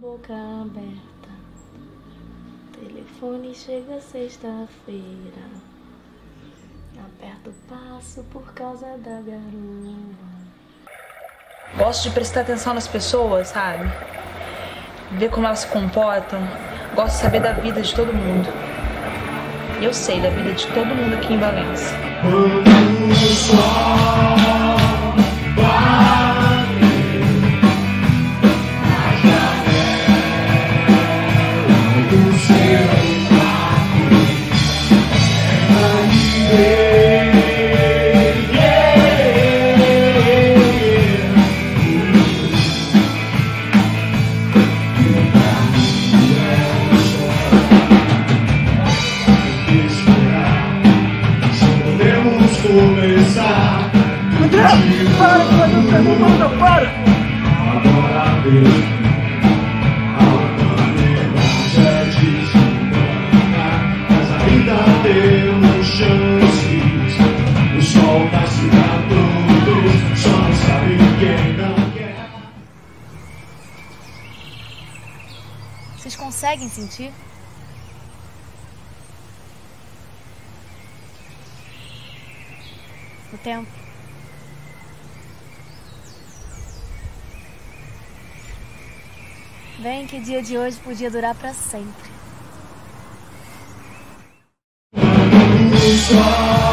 Boca aberta, telefone chega sexta-feira, aperta o passo por causa da garoa. Gosto de prestar atenção nas pessoas, sabe? Ver como elas se comportam. Gosto de saber da vida de todo mundo. E eu sei da vida de todo mundo aqui em Valença. André, para, para! Agora vejo a humanidade é desumana, mas ainda temos chances. O sol nasce pra todos, só não sabe quem não quer. Vocês conseguem sentir? O tempo. Bem que o dia de hoje podia durar para sempre.